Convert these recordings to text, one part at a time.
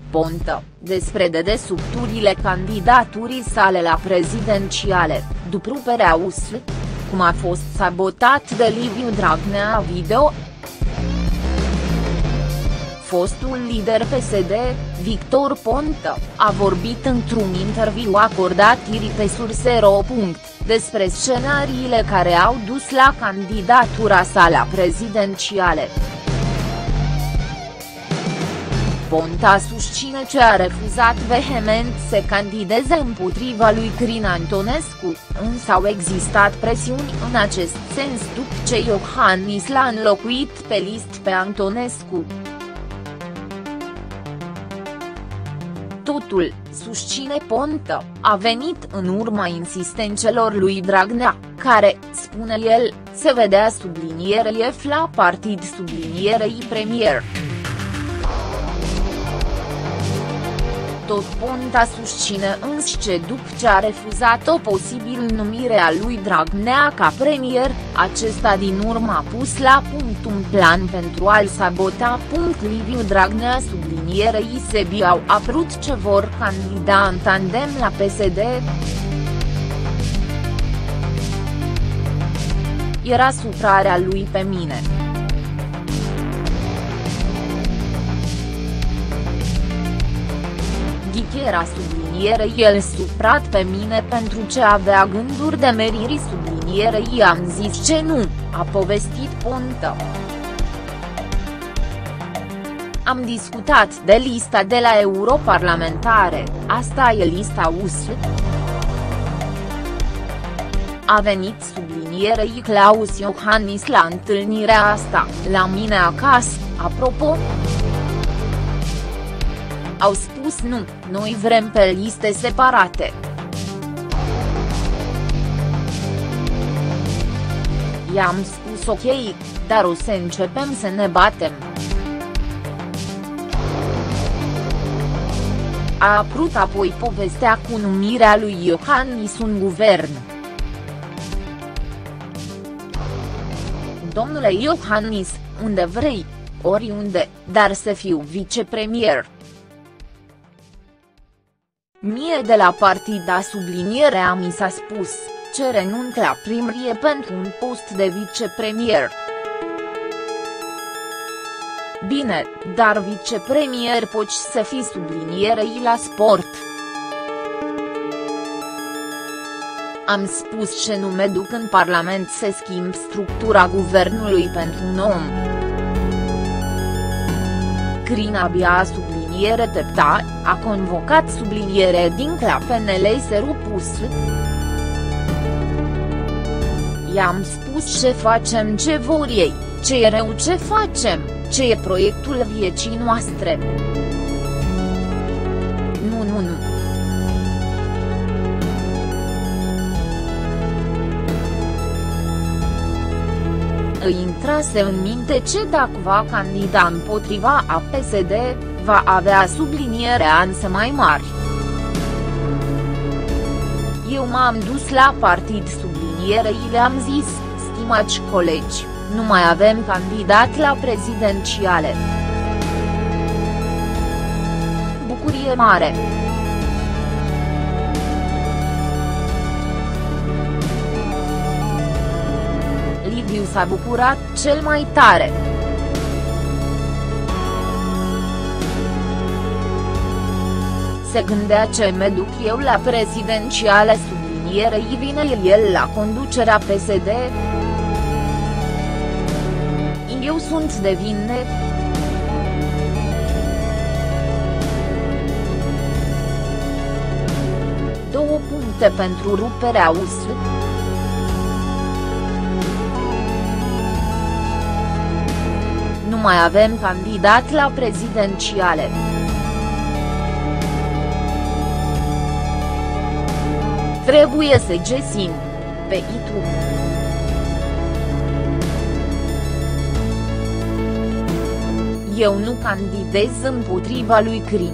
Ponta, despre dedesubturile candidaturii sale la prezidențiale, după ruperea USL. Cum a fost sabotat de Liviu Dragnea video. Fostul lider PSD, Victor Ponta, a vorbit într-un interviu acordat ieri pe Surse.ro. Despre scenariile care au dus la candidatura sa la prezidențiale. Ponta susține că a refuzat vehement să candideze împotriva lui Crin Antonescu, însă au existat presiuni în acest sens după ce Iohannis l-a înlocuit pe listă pe Antonescu. Totul, susține Ponta, a venit în urma insistențelor lui Dragnea, care, spune el, se vedea sublinierei la partid sublinierei premier. Tot Ponta susține însă că după ce a refuzat o posibil numire a lui Dragnea ca premier, acesta din urmă a pus la punct un plan pentru a-l sabota. Liviu Dragnea sublinierei Sebi au apărut ce vor candida în tandem la PSD. Era suprarea lui pe mine. Era sublinierei el suprat pe mine pentru ce avea gânduri de meriri sublinierei i-am zis ce nu, a povestit Ponta. Am discutat de lista de la europarlamentare, asta e lista USL. A venit sublinierei Claus Iohannis la întâlnirea asta, la mine acasă, apropo. Au spus nu, noi vrem pe liste separate. I-am spus ok, dar o să începem să ne batem. A apărut apoi povestea cu numirea lui Iohannis în guvern. Domnule Iohannis, unde vrei, oriunde, dar să fiu vicepremier. Mie de la partida sublinierea mi s-a spus, ce renunț la primărie pentru un post de vicepremier. Bine, dar vicepremier poți să fii sublinierei la sport. Am spus ce nu mă duc în Parlament să schimb structura guvernului pentru un om. Crin abia a subliniere tepta, a convocat subliniere din la PNL să rupus. I-am spus ce facem ce vor ei, ce e rău ce facem, ce e proiectul vieții noastre. Nu. Îi intrase în minte ce dacă va candida împotriva a PSD, va avea sublinierea însă mai mari. Eu m-am dus la partid sublinierei le-am zis, stimați colegi, nu mai avem candidat la prezidențiale. Bucurie mare. Liviu s-a bucurat cel mai tare. Se gândea ce mă duc eu la prezidențiale sublinierei vine el la conducerea PSD. Eu sunt de vină. Două puncte pentru ruperea USL. Nu mai avem candidat la prezidențiale. Trebuie să găsim pe YouTube. Eu nu candidez împotriva lui Crin.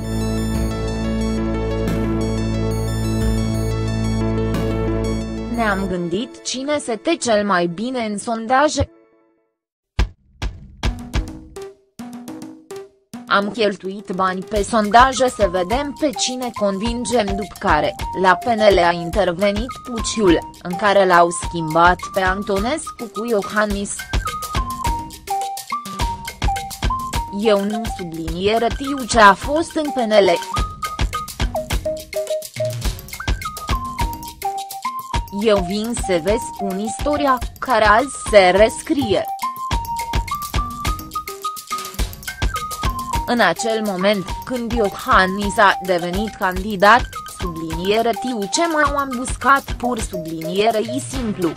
Ne-am gândit cine se te cel mai bine în sondaje. Am cheltuit bani pe sondaje să vedem pe cine convingem, după care, la PNL a intervenit Puciul, în care l-au schimbat pe Antonescu cu Iohannis. Eu nu tiu ce a fost în PNL. Eu vin să vă spun istoria, care azi se rescrie. În acel moment, când Iohannis a devenit candidat, tiu ce m-au ambuscat pur i simplu.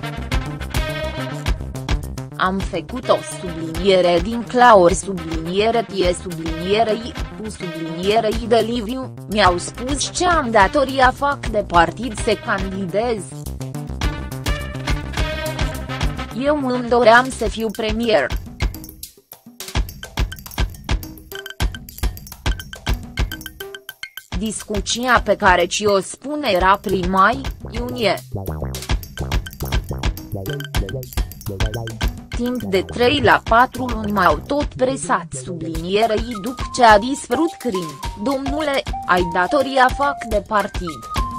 Am făcut o subliniere din clauri i de Liviu, mi-au spus ce am datoria fac de partid să candidez. Eu îmi doream să fiu premier. Discuția pe care ți-o spune era prin mai-iunie. Timp de 3 la 4 luni m-au tot presat i după ce a dispărut Crin, domnule, ai datoria fac de partid.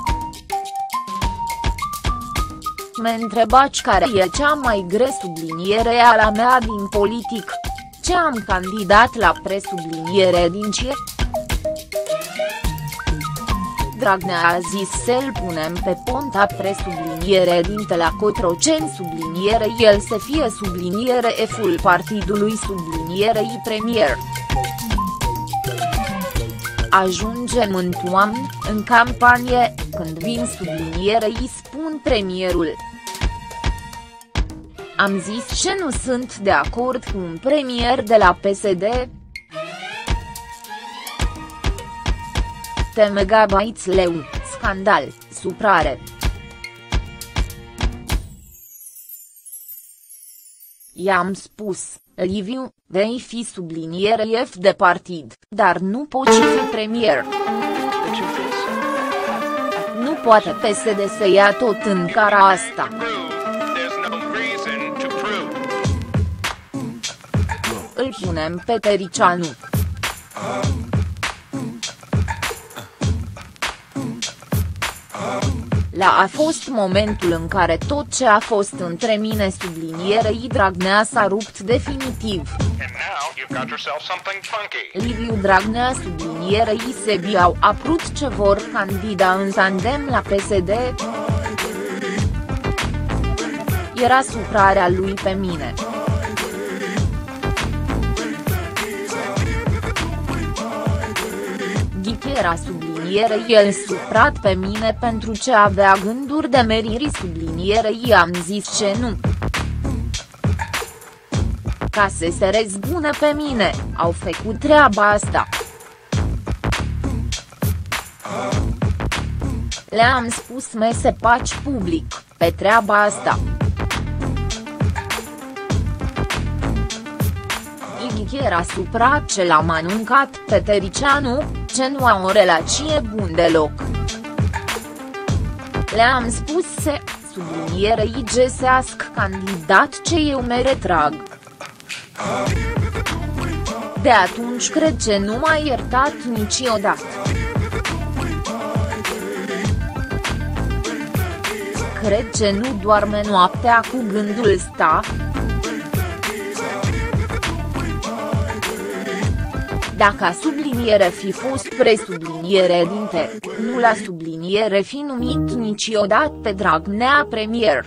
Mă întrebați care e cea mai grea subliniere a la mea din politic. Ce am candidat la presubliniere din ce? Dragnea a zis să-l punem pe Ponta presubliniere dinte la Cotroceni el să fie subliniere F-ul partidului i premier. Ajungem în toamnă, în campanie, când vin i spun premierul. Am zis ce nu sunt de acord cu un premier de la PSD. Megabytes leu, scandal, suprare. I-am spus, Liviu, vei fi subliniere F de partid, dar nu poți fi premier. Nu poate PSD să ia tot în cara asta. Îl punem pe Tăricianu. A fost momentul în care tot ce a fost între mine i Dragnea s-a rupt definitiv. Liviu Dragnea i Sebi au apărut ce vor candida în tandem la PSD. Era suprarea lui pe mine. Era el suprat pe mine pentru ce avea gânduri de meriri i-am zis ce nu. Ca să se răzbune pe mine, au făcut treaba asta. Le-am spus mese paci public, pe treaba asta. Era suprat ce l-am anuncat pe Tăricianu, ce nu au o relație bună deloc. Le-am spus să i găsească candidat ce eu mă retrag. De atunci cred că nu m-a iertat niciodată. Cred că nu doarme noaptea cu gândul ăsta. Dacă subliniere fi fost presubliniere dinte, nu la subliniere fi numit niciodată pe Dragnea premier.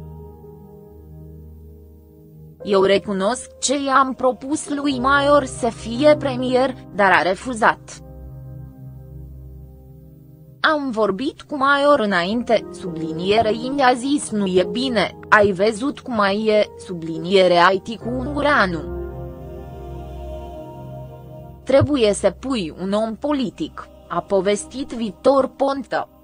Eu recunosc ce i-am propus lui Maior să fie premier, dar a refuzat. Am vorbit cu Maior înainte, i mi-a zis nu e bine, ai văzut cum mai e, IT cu Ungureanu. Trebuie să pui un om politic, a povestit Victor Ponta.